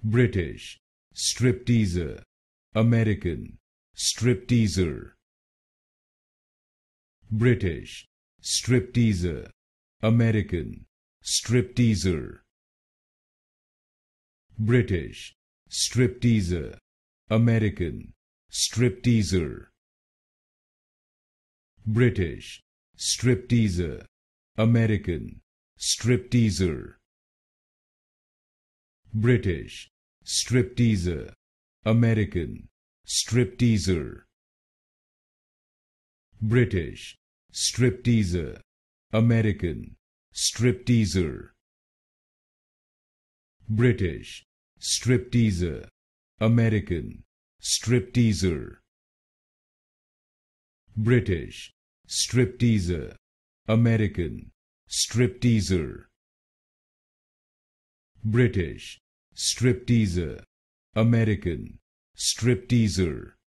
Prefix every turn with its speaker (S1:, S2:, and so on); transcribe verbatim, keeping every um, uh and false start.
S1: British, stripteaser, American, stripteaser. British, stripteaser, American, stripteaser. British, stripteaser, American, stripteaser. British, stripteaser, American, stripteaser. British, stripteaser, American, stripteaser. British, stripteaser, American, stripteaser. British, stripteaser, American, stripteaser. British, stripteaser, American, stripteaser. British, stripteaser, American, stripteaser.